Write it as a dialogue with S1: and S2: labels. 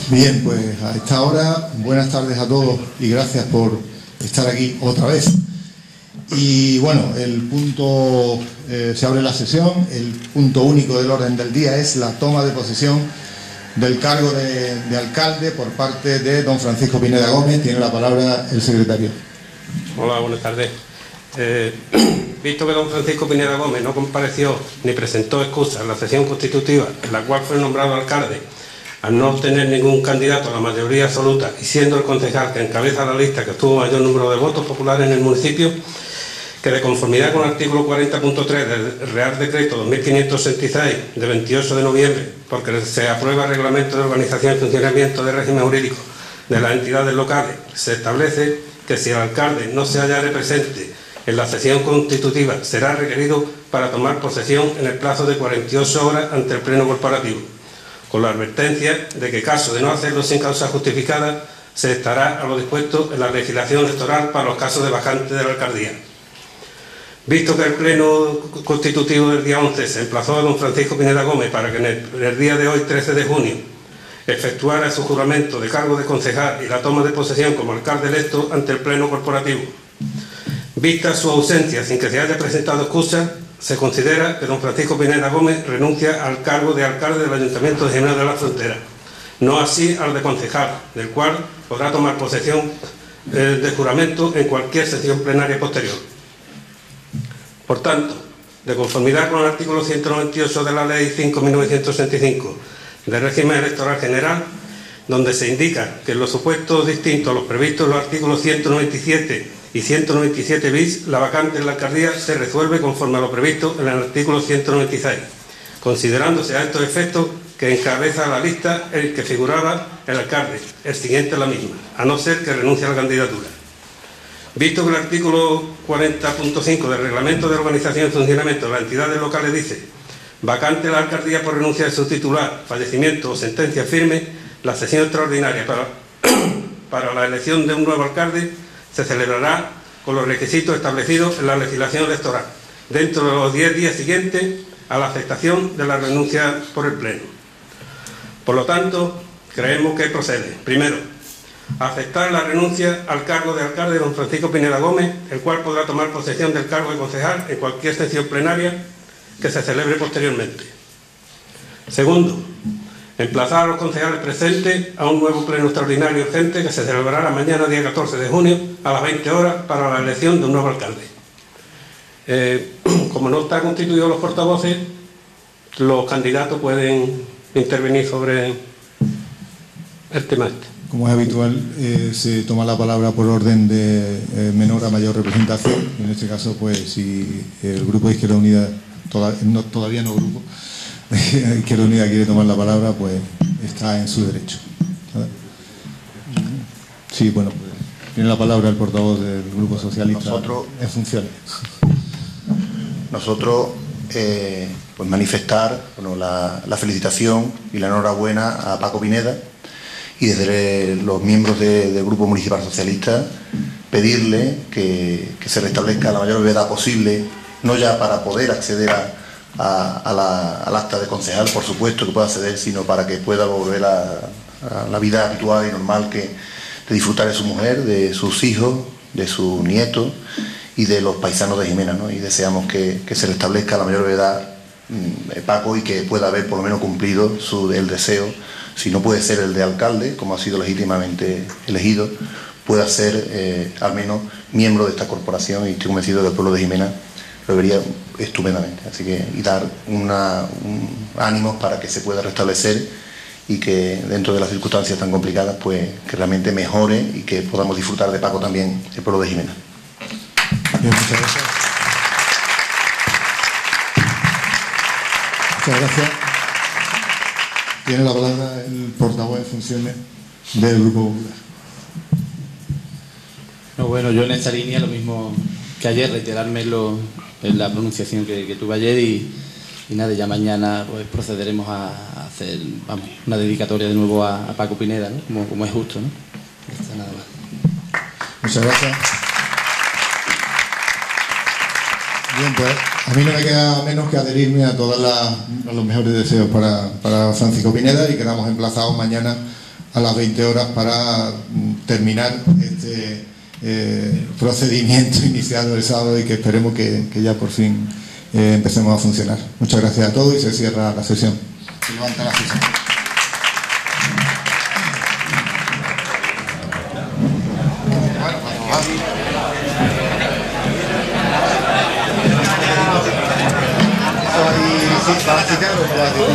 S1: Bien, pues a esta hora, buenas tardes a todos y gracias por estar aquí otra vez. Y bueno, el punto, se abre la sesión, el punto único del orden del día es la toma de posesión del cargo de alcalde por parte de don Francisco Pineda Gómez. Tiene la palabra el secretario.
S2: Hola, buenas tardes. Visto que don Francisco Pineda Gómez no compareció ni presentó excusas en la sesión constitutiva en la cual fue nombrado alcalde, al no obtener ningún candidato a la mayoría absoluta y siendo el concejal que encabeza la lista que obtuvo mayor número de votos populares en el municipio, que de conformidad con el artículo 40.3 del Real Decreto 2566 de 28 de noviembre, porque se aprueba el Reglamento de Organización y Funcionamiento del Régimen Jurídico de las entidades locales, se establece que si el alcalde no se hallara presente en la sesión constitutiva, será requerido para tomar posesión en el plazo de 48 horas ante el Pleno Corporativo, con la advertencia de que, caso de no hacerlo sin causa justificada, se estará a lo dispuesto en la legislación electoral para los casos de vacante de la alcaldía. Visto que el Pleno Constitutivo del día 11 se emplazó a don Francisco Pineda Gómez para que en el día de hoy, 13 de junio, efectuara su juramento de cargo de concejal y la toma de posesión como alcalde electo ante el Pleno Corporativo, vista su ausencia sin que se haya presentado excusa, se considera que don Francisco Pineda Gómez renuncia al cargo de alcalde del Ayuntamiento de Jiménez de la Frontera, no así al de concejal, del cual podrá tomar posesión de juramento en cualquier sesión plenaria posterior. Por tanto, de conformidad con el artículo 198 de la Ley 5.1965 del Régimen Electoral General, donde se indica que en los supuestos distintos a los previstos en los artículos 197 y 197 bis, la vacante en la alcaldía se resuelve conforme a lo previsto en el artículo 196, considerándose a estos efectos que encabeza la lista el que figuraba el alcalde, el siguiente a la misma, a no ser que renuncie a la candidatura. Visto que el artículo 40.5 del Reglamento de Organización y Funcionamiento de las entidades locales dice: vacante la alcaldía por renuncia de su titular, fallecimiento o sentencia firme, la sesión extraordinaria para la elección de un nuevo alcalde se celebrará con los requisitos establecidos en la legislación electoral, dentro de los 10 días siguientes a la aceptación de la renuncia por el Pleno. Por lo tanto, creemos que procede, primero, aceptar la renuncia al cargo de alcalde de don Francisco Pineda Gómez, el cual podrá tomar posesión del cargo de concejal en cualquier sesión plenaria que se celebre posteriormente. Segundo, emplazar a los concejales presentes a un nuevo pleno extraordinario urgente que se celebrará mañana, día 14 de junio, a las 20 horas, para la elección de un nuevo alcalde. Como no están constituidos los portavoces, los candidatos pueden intervenir sobre el tema este.
S1: Como es habitual, se toma la palabra por orden de menor a mayor representación. En este caso, pues, si el Grupo de Izquierda Unida, todavía no grupo, Izquierda Unida quiere tomar la palabra, pues está en su derecho. Sí, bueno, pues tiene la palabra el portavoz del Grupo Socialista en funciones.
S3: Nosotros, pues manifestar la felicitación y la enhorabuena a Paco Pineda, y desde los miembros del Grupo Municipal Socialista pedirle que se restablezca la mayor brevedad posible, no ya para poder acceder al acta de concejal, por supuesto que pueda acceder, sino para que pueda volver a la vida habitual y normal de disfrutar de su mujer, de sus hijos, de sus nietos y de los paisanos de Jimena, ¿no? Y deseamos que se restablezca la mayor brevedad, Paco, y que pueda haber por lo menos cumplido el deseo. Si no puede ser el de alcalde, como ha sido legítimamente elegido, pueda ser al menos miembro de esta corporación, y estoy convencido que el pueblo de Jimena lo vería estupendamente. Así que, y dar ánimos para que se pueda restablecer y que dentro de las circunstancias tan complicadas, pues que realmente mejore y que podamos disfrutar de Paco también, el pueblo de Jimena.
S1: Bien, muchas gracias. Muchas gracias. Tiene la palabra el portavoz en funciones del Grupo Popular.
S4: No, bueno, yo en esta línea lo mismo que ayer, reiterarme en la pronunciación que tuve ayer y nada, ya mañana pues procederemos a hacer una dedicatoria de nuevo a Paco Pineda, ¿no? Como es justo, ¿no? Ya está, nada más.
S1: Muchas gracias. Bien, pues a mí no me queda menos que adherirme a todos los mejores deseos para Francisco Pineda, y quedamos emplazados mañana a las 20 horas para terminar este procedimiento iniciado el sábado y que esperemos que ya por fin empecemos a funcionar. Muchas gracias a todos y se cierra la sesión. Se levanta la sesión. ¿Para citarlo?